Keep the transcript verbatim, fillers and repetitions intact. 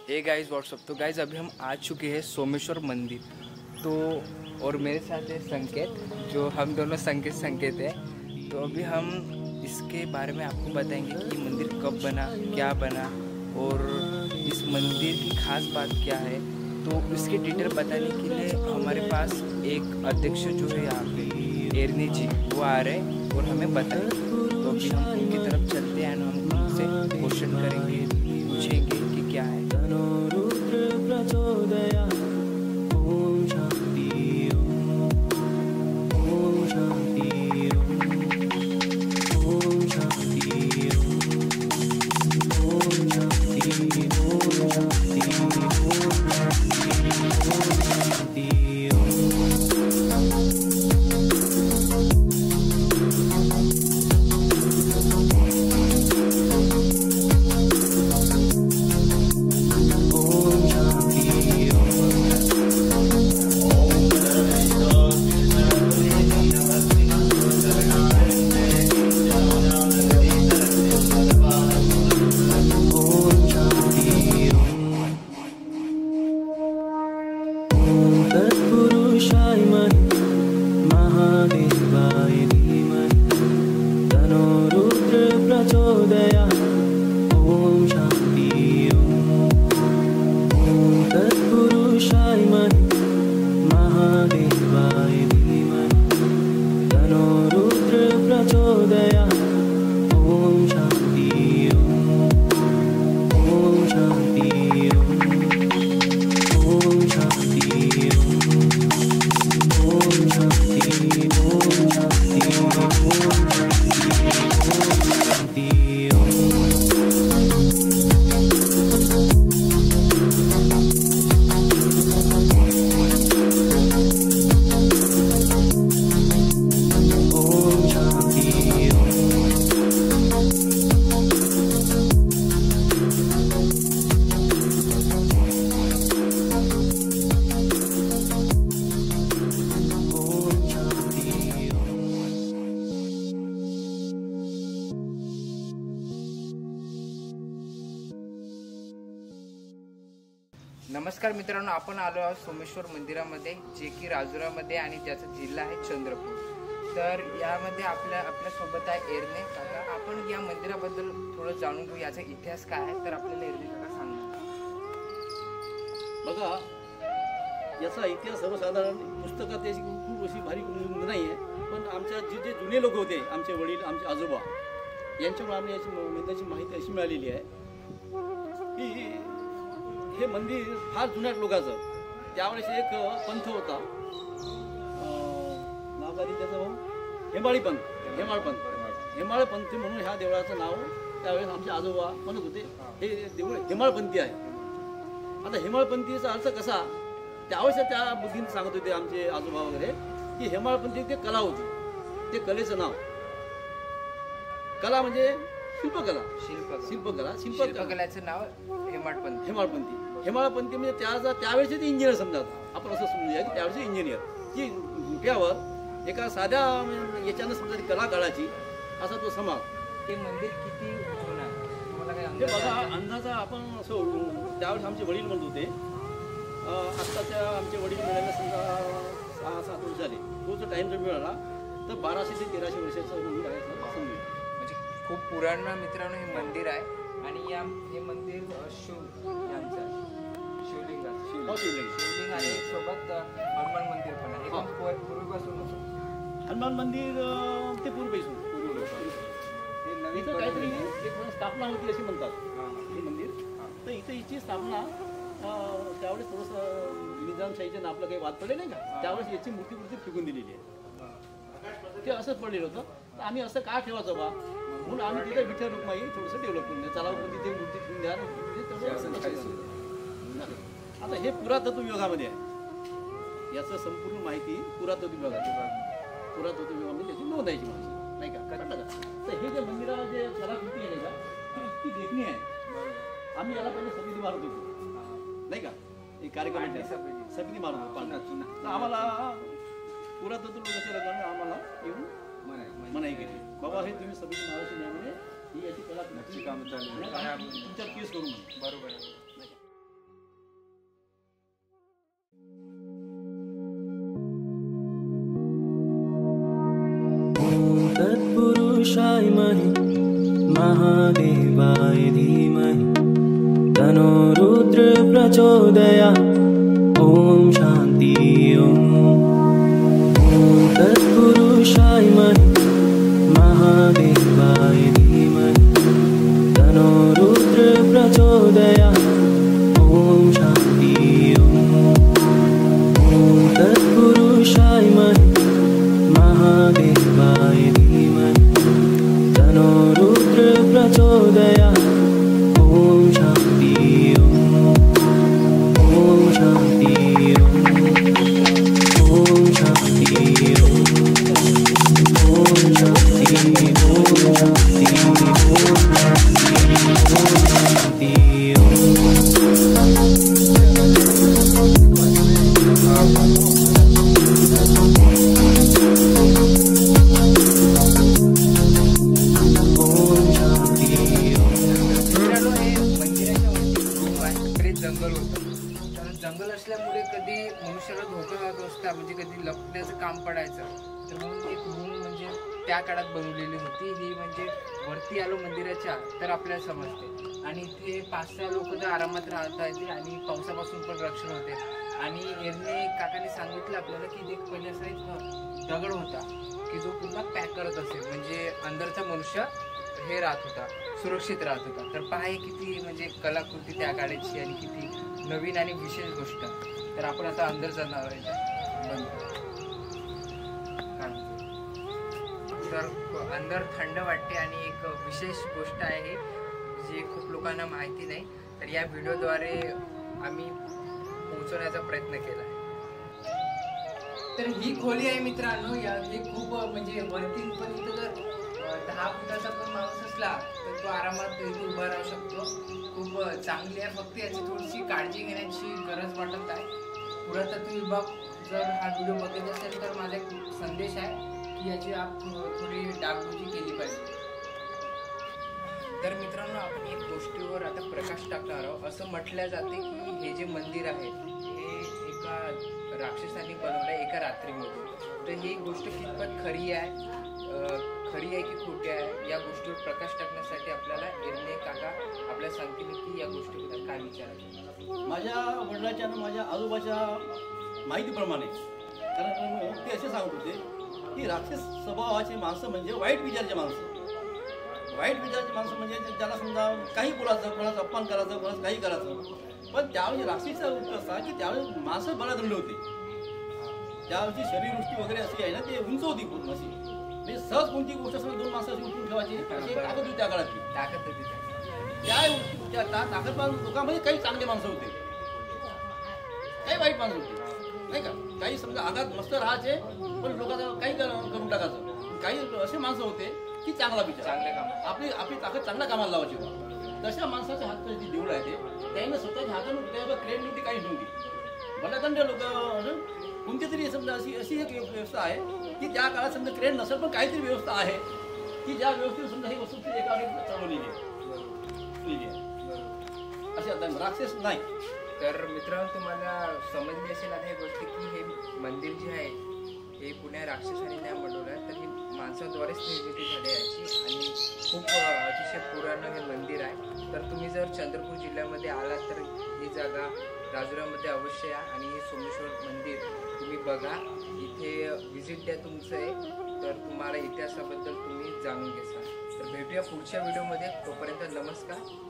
Hey guys what's up. तो guys अभी हम आ चुके हैं सोमेश्वर मंदिर। तो और मेरे साथ है संकेत, जो हम दोनों संकेत संकेत है। तो अभी हम इसके बारे में आपको बताएंगे कि ये मंदिर कब बना, क्या बना और इस मंदिर की खास बात क्या है। तो इसके डिटेल बताने के लिए हमारे पास एक अध्यक्ष जो है यहाँ पे एरनी जी, वो आ रहे हैं और हमें बताएंगे। तो अभी हम उनकी तरफ चलते हैं और हम उनसे क्वेश्चन करेंगे, पूछेंगे कि क्या है। नमस्कार मित्रांनो, आपण आलो आहोत सोमेश्वर मंदिरामध्ये, जे की राजुरामध्ये आणि ज्याचा जिल्हा आहे चंद्रपूर। तर यामध्ये आपल्या आपल्या सोबत आहे एरणे काका। आपण या मंदिराबद्दल थोडं जाणून घेऊ, याचा इतिहास काय आहे। तर आपल्याला एरणे काका सांगा। बघा, याचा इतिहास सर्वसाधारण पुस्तकात याची खूप अशी भारी नोंद नाही आहे, पण आमच्या जे जे जुने लोक होते, आमचे वडील, आमचे आजोबा, यांच्यामुळे आम्ही याची मंदिराची माहिती अशी मिळालेली आहे की हे मंदिर फार जुन्या लोकांचं, त्यावेळेस एक पंथ होता, नाव काय त्याचं, हेमाळी पंथ, हेमाळ पंथ हेमाळ पंथी म्हणून ह्या देवळाचं नाव त्यावेळेस आमचे आजोबा म्हणत होते, हे देऊळ हेमाळपंथी आहे। आता हेमाळपंथीचा अर्थ कसा, त्यावेळेस त्या बुद्धीने सांगत होते आमचे आजोबा वगैरे की हेमाळपंथी ते कला होती, ते कलेचं नाव, कला म्हणजे शिल्पकला, शिल्प शिल्पकला शिल्पकलाचं नाव हेमाळपंथी हेमाळपंथी हेमाळपंथी म्हणजे त्या त्यावेळेचे ते इंजिनियर समजावं, आपण असं समजूया की त्यावेळेचे इंजिनियर की गुट्यावर एका साध्या याच्यानं समजा कला काढायची, असा तो समाज। ते मंदिर किती जुनं आहे तुम्हाला काय हे बघा, अंदाजा आपण असं त्यावेळेस आमचे वडील म्हणत होते, आत्ताच्या आमचे वडील मिळायला समजा सहा सात वर्ष झाले, तोच टाईम जर मिळाला तर बाराशे ते तेराशे वर्षाचं मंदिर आहे असं समजूया। म्हणजे खूप पुराण मित्रांनो हे मंदिर आहे। आणि या हे मंदिर शिव यांचं शिवलिंग शिवलिंग शिवलिंग आणि सोबत हनुमान मंदिर पण आहे। हे पूर्वीपासून हनुमान मंदिर ते पूर्वीपासून हे नवीन काहीतरी एक स्थापना होती अशी म्हणतात हे मंदिर। तर इथं हिची स्थापना त्यावेळेस थोडंसं निजामशाहीच्या आपलं काही वाद पडले नाही का, त्यावेळेस याची मूर्ती मूर्ती फेकून दिलेली आहे, ते असंच पडलेलं होतं। तर आम्ही असं का ठेवायचं बा, म्हणून आम्ही तिथे विठ्ठल रुक्माई थोडंसं डेव्हलप करून द्या, चला तिथे मूर्ती ठेवून द्या। आता हे पुरातत्व विभागामध्ये आहे, याचं संपूर्ण माहिती पुरातत्व विभागात पुरातत्व विभागामध्ये त्याची नोंदायची माहिती नाही का, कळलं का। तर हे जे मंदिराला जे कलाकृती आहे का, ती इतकी देखणी आहे। आम्ही याला पहिले समिती मारत होतो नाही का, एक कार्यक्रम समिती मारत होतो, तर आम्हाला पुरातत्व लोकांच्या लोकांना आम्हाला येऊन मनाई केली, बाबा हे तुम्ही समिती मारायची नाही, म्हणजे ही याची कलाकृती काम चालू तुमच्यावर केस करू म्हणून, बरोबर आहे। तत्पुरुषाय महादेवाय धीमहि तन्नो रुद्र प्रचोदयात्। ओम शांति ओम। ओम तत्पुरुषाय महादेवाय धीमहि तन्नो रुद्र प्रचोदयात्। ओम शांति ओम। ओम तत्पुरुषाय महादेवाय धीमहि तन्नो रुद्र प्रचोदयात्। ओम शांति ओम। ओम शांति ओम। ओम शांति ओम। ओम शांति ओम शांति ओम मित्रांनो, हे मंदिराच्या वरती खूप आहे. इकडे जंगल होतं. तर जंगल असल्यामुळे कधी मनुष्याला धोका होत असता, म्हणजे कधी लपण्याचं काम पडायचं. तर म्हणून एक रूम म्हणजे त्या काळात बनवलेली होती. ही म्हणजे वरती आलो मंदिराच्या तर आपल्याला समजते. आणि इथे पाच सहा लोक तर आरामात राहता येते आणि पावसापासून पण रक्षण होते. आणि एरने काकाने सांगितलं आपल्याला की एक पहिले असा एक दगड होता की जो पूर्ण पॅक करत असेल, म्हणजे अंदरचा मनुष्य हे राहत होता, सुरक्षित राहत होता. तर पहा हे किती म्हणजे कलाकृती त्या काळाची आणि किती नवीन आणि विशेष गोष्ट. तर आपण आता अंदर जाणार आहे. तर अंदर थंड वाटते आणि एक विशेष गोष्ट आहे जी खूप लोकांना माहिती नाही. तर या व्हिडिओद्वारे आम्ही पोहोचवण्याचा प्रयत्न केला. तर ही खोली आहे मित्रांनो. या हे खूप म्हणजे वरती पण इथं जर दहा फुटाचा पण माणूस असला तर तो आरामात इथे उभा राहू शकतो. खूप चांगली आहे. फक्त याची थोडीशी काळजी घेण्याची गरज वाटत आहे. पुरातत्व विभाग जर हा व्हिडिओ बघत असेल तर माझा एक संदेश आहे की याची आप थोडी डागडुजी केली पाहिजे. तर मित्रांनो, आपण एक गोष्टीवर आता प्रकाश टाकणार आहोत. असं म्हटलं जाते की हे जे मंदिर आहे हे एका राक्षसाने बनवलं एका रात्रीमध्ये. तर ही गोष्ट कितपत खरी आहे, खरी आहे की खोटी आहे, या गोष्टीवर प्रकाश टाकण्यासाठी आपल्याला एरने काका आपल्या सांगतील की या गोष्टीबद्दल काय विचार आहे. माझ्या वडिलाच्या आणि माझ्या आजोबाच्या माहितीप्रमाणे, कारण ते असे सांगत होते की राक्षस स्वभावाचे माणसं म्हणजे वाईट विचाराचे माणसं. वाईट विचाराचे माणसं म्हणजे त्याला समजा काही बोलायचं, कोणाचा अपमान करायचं, कोणाचं काही करायचं. पण त्यावेळी राक्षसाचा रूप असा की त्यावेळी माणसं बळादंड होते. त्यावेळी शरीरवृष्टी वगैरे अशी आहे ना, ते उंच होती पूर्ण अशी. म्हणजे सहज कोणती गोष्ट असं दोन माणसं अशी उठून ठेवायची अशी ताकद होती त्या काळातली. ताकद होती त्या त्या ताकदवान लोकांमध्ये काही चांगले माणसं होते, काही वाईट माणसं होते, नाही का. काही समजा आघात मस्त राहायचे पण लोकांचं काही करून टाकायचं. काही असे माणसं होते की चांगला विचार, चांगल्या काम, आपली आपली ताकद चांगल्या कामाला लावायची. तशा माणसाच्या हातात जी देऊळ आहे ते त्याने स्वतःच्या हातानं त्यावर क्रेड नव्हती, काही नव्हती. बलादंड लोक कोणती तरी समजा अशी अशी एक व्यवस्था आहे की त्या काळात समजा क्रेड नसेल पण काहीतरी व्यवस्था आहे की ज्या व्यवस्थेत समजा ही वस्तू एकावर चालवलेली आहे असे. आता राक्षस नाही. तर मित्रांनो, तुम्हाला समजली असेल आता ही गोष्ट की हे मंदिर जे आहे हे पुण्या राक्षसाने नाही बनवलं आहे, तर ही माणसाद्वारेच निर्मिती झाली याची. आणि खूप अतिशय पुराणं हे मंदिर आहे. तर तुम्ही जर चंद्रपूर जिल्ह्यामध्ये आलात तर ही जागा राजुरामध्ये अवश्य या आणि हे सोमेश्वर मंदिर तुम्ही बघा. इथे व्हिजिट द्या तुमचं आहे, तर तुम्हाला इतिहासाबद्दल तुम्ही जाणून घेसाल. तर भेटूया पुढच्या व्हिडिओमध्ये. तोपर्यंत नमस्कार.